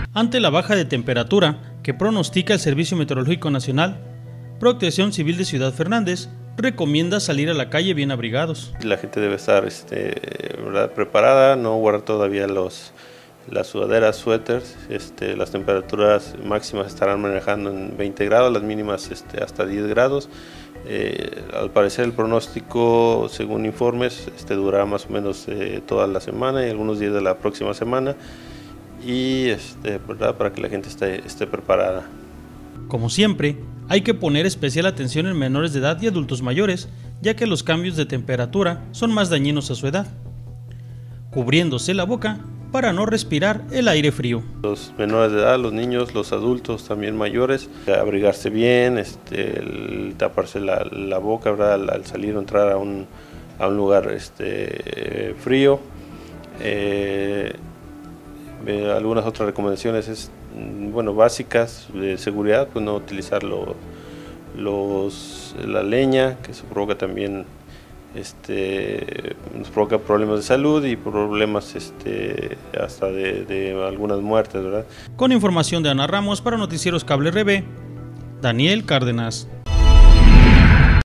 Ante la baja de temperatura que pronostica el Servicio Meteorológico Nacional, Protección Civil de Ciudad Fernández recomienda salir a la calle bien abrigados. La gente debe estar preparada, no guardar todavía las sudaderas, suéteres. Las temperaturas máximas estarán manejando en 20 grados, las mínimas hasta 10 grados. Al parecer el pronóstico, según informes, durará más o menos toda la semana y algunos días de la próxima semana, y para que la gente esté preparada. Como siempre, hay que poner especial atención en menores de edad y adultos mayores, ya que los cambios de temperatura son más dañinos a su edad, cubriéndose la boca para no respirar el aire frío. Los menores de edad, los niños, los adultos también mayores, abrigarse bien, taparse la boca, ¿verdad? Al salir o entrar a un lugar frío. Algunas otras recomendaciones básicas de seguridad, pues no utilizar la leña, que se provoca también nos provoca problemas de salud y problemas hasta de algunas muertes, ¿verdad? Con información de Ana Ramos para Noticieros Cable RB, Daniel Cárdenas.